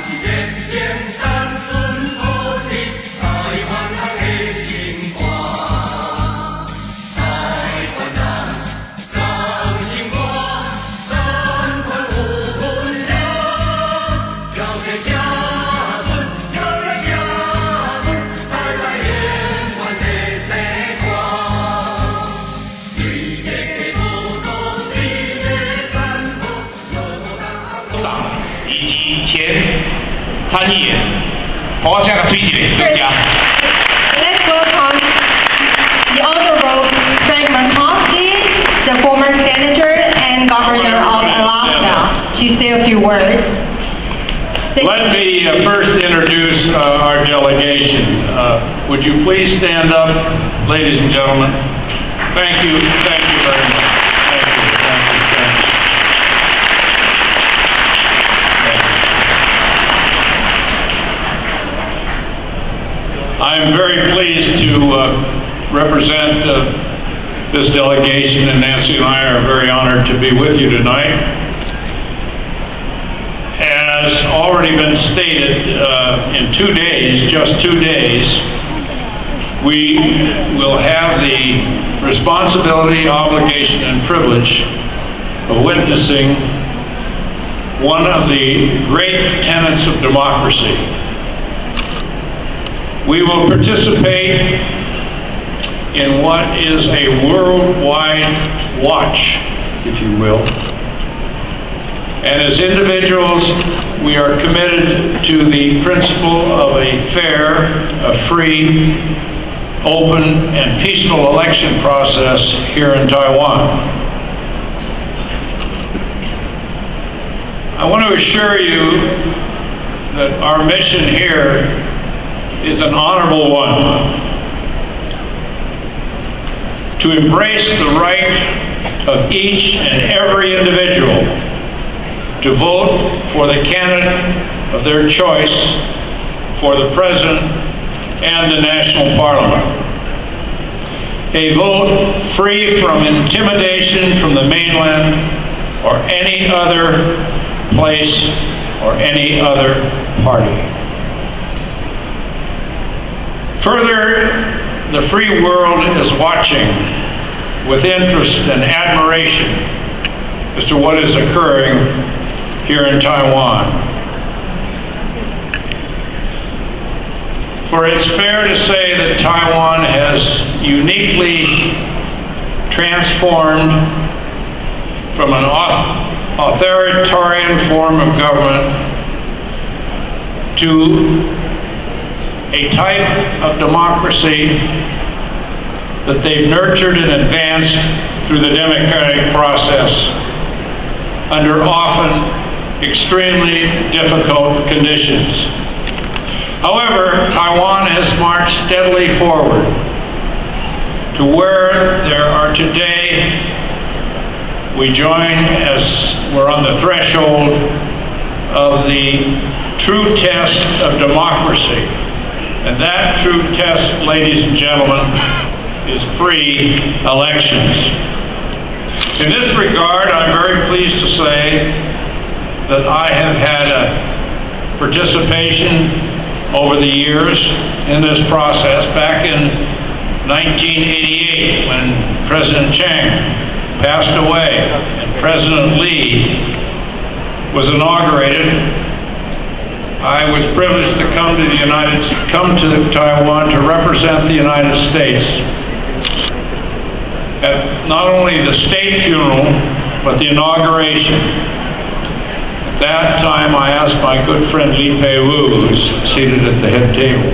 参议员，我想推一个国家。 Let's welcome the Honorable Frank Mankowski, the former Senator and Governor of Alaska, to say a few words. Let me first introduce our delegation. Would you please stand up, ladies and gentlemen? Thank you very much. I'm very pleased to represent this delegation, and Nancy and I are very honored to be with you tonight. As already been stated, in 2 days, just 2 days, we will have the responsibility, obligation, and privilege of witnessing one of the great tenets of democracy. We will participate in what is a worldwide watch, if you will. And as individuals, we are committed to the principle of a fair, a free, open, and peaceful election process here in Taiwan. I want to assure you that our mission here is an honorable one, to embrace the right of each and every individual to vote for the candidate of their choice for the President and the National Parliament. A vote free from intimidation from the mainland or any other place or any other party. Further, the free world is watching with interest and admiration as to what is occurring here in Taiwan. For it's fair to say that Taiwan has uniquely transformed from an authoritarian form of government to a type of democracy that they've nurtured and advanced through the democratic process under often extremely difficult conditions. However, Taiwan has marched steadily forward to where there are today. We join as we're on the threshold of the true test of democracy. And that true test, ladies and gentlemen, is free elections. In this regard, I'm very pleased to say that I have had a participation over the years in this process. Back in 1988, when President Chiang passed away and President Lee was inaugurated, I was privileged to come to Taiwan to represent the United States at not only the state funeral, but the inauguration. At that time, I asked my good friend Lee Pei-Wu, who's seated at the head table,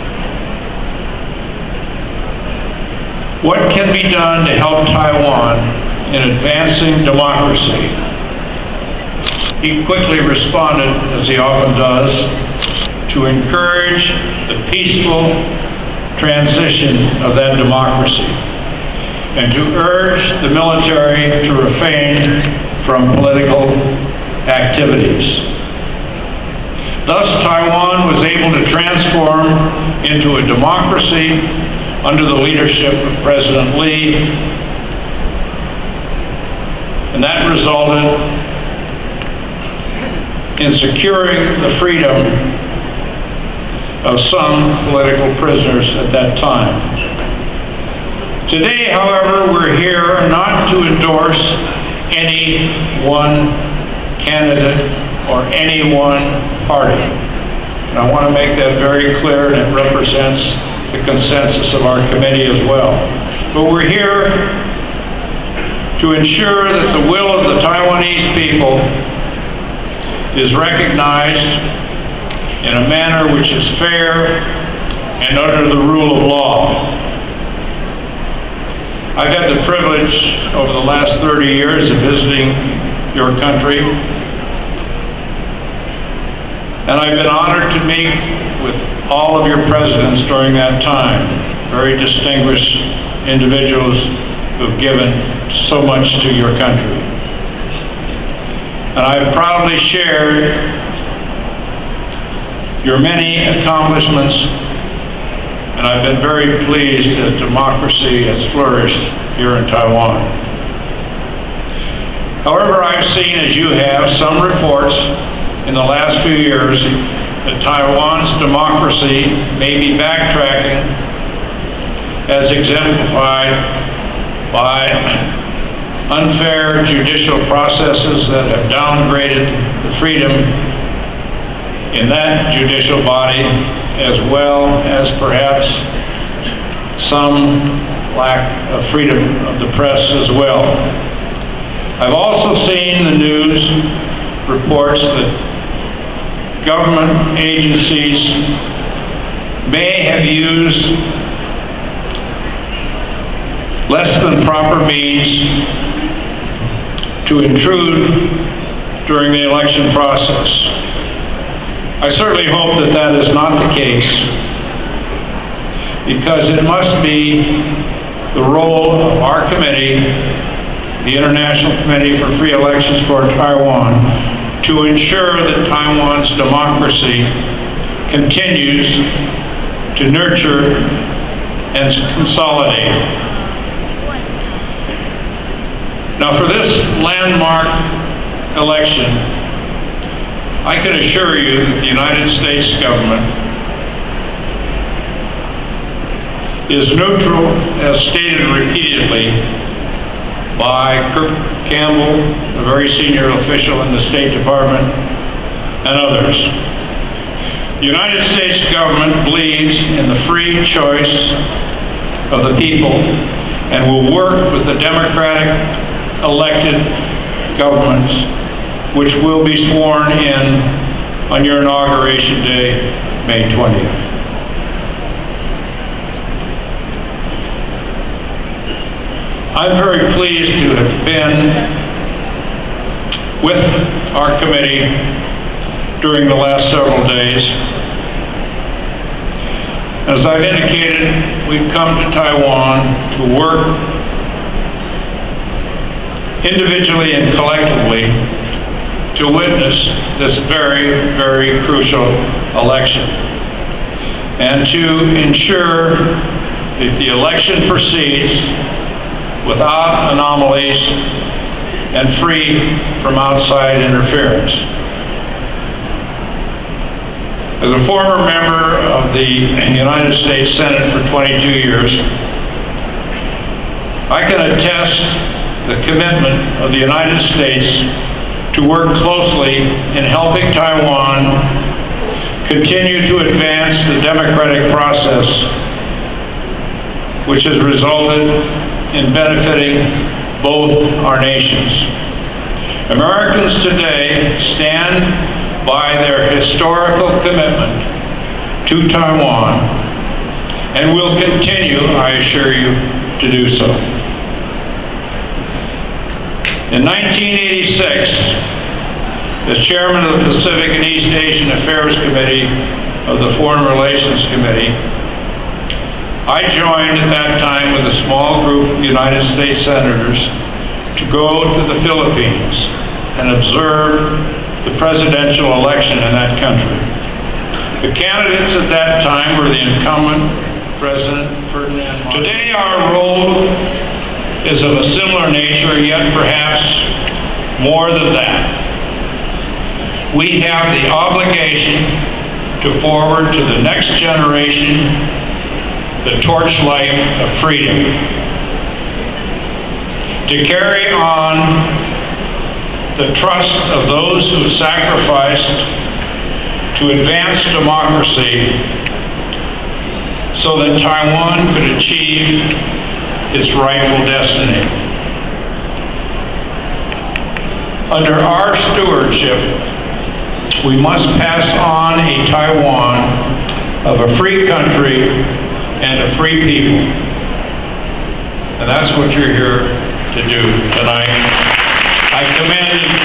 what can be done to help Taiwan in advancing democracy? He quickly responded, as he often does, to encourage the peaceful transition of that democracy and to urge the military to refrain from political activities. Thus, Taiwan was able to transform into a democracy under the leadership of President Lee, and that resulted in securing the freedom of some political prisoners at that time. Today, however, we're here not to endorse any one candidate or any one party. And I want to make that very clear, and it represents the consensus of our committee as well. But we're here to ensure that the will of the Taiwanese people is recognized in a manner which is fair and under the rule of law. I've had the privilege over the last 30 years of visiting your country, and I've been honored to meet with all of your presidents during that time, very distinguished individuals who have given so much to your country. And I've proudly shared your many accomplishments, and I've been very pleased that democracy has flourished here in Taiwan. However, I've seen, as you have, some reports in the last few years that Taiwan's democracy may be backtracking, as exemplified by unfair judicial processes that have downgraded the freedom in that judicial body, as well as perhaps some lack of freedom of the press as well. I've also seen the news reports that government agencies may have used less than proper means to intrude during the election process. I certainly hope that that is not the case, because it must be the role of our committee, the International Committee for Free Elections for Taiwan, to ensure that Taiwan's democracy continues to nurture and consolidate. Now, for this landmark election, I can assure you that the United States government is neutral, as stated repeatedly by Kirk Campbell, a very senior official in the State Department, and others. The United States government believes in the free choice of the people and will work with the democratic elected governments, which will be sworn in on your inauguration day, May 20th. I'm very pleased to have been with our committee during the last several days. As I've indicated, we've come to Taiwan to work individually and collectively to witness this very, very crucial election, and to ensure that the election proceeds without anomalies and free from outside interference. As a former member of the United States Senate for 22 years, I can attest the commitment of the United States to work closely in helping Taiwan continue to advance the democratic process, which has resulted in benefiting both our nations. Americans today stand by their historical commitment to Taiwan and will continue, I assure you, to do so. In 1986, as chairman of the Pacific and East Asian Affairs Committee of the Foreign Relations Committee, I joined at that time with a small group of United States senators to go to the Philippines and observe the presidential election in that country. The candidates at that time were the incumbent President Ferdinand Marcos. Today our role is of a similar nature, yet perhaps more than that. we have the obligation to forward to the next generation the torchlight of freedom, to carry on the trust of those who sacrificed to advance democracy so that Taiwan could achieve its rightful destiny. Under our stewardship, we must pass on a Taiwan of a free country and a free people. And that's what you're here to do tonight. I commend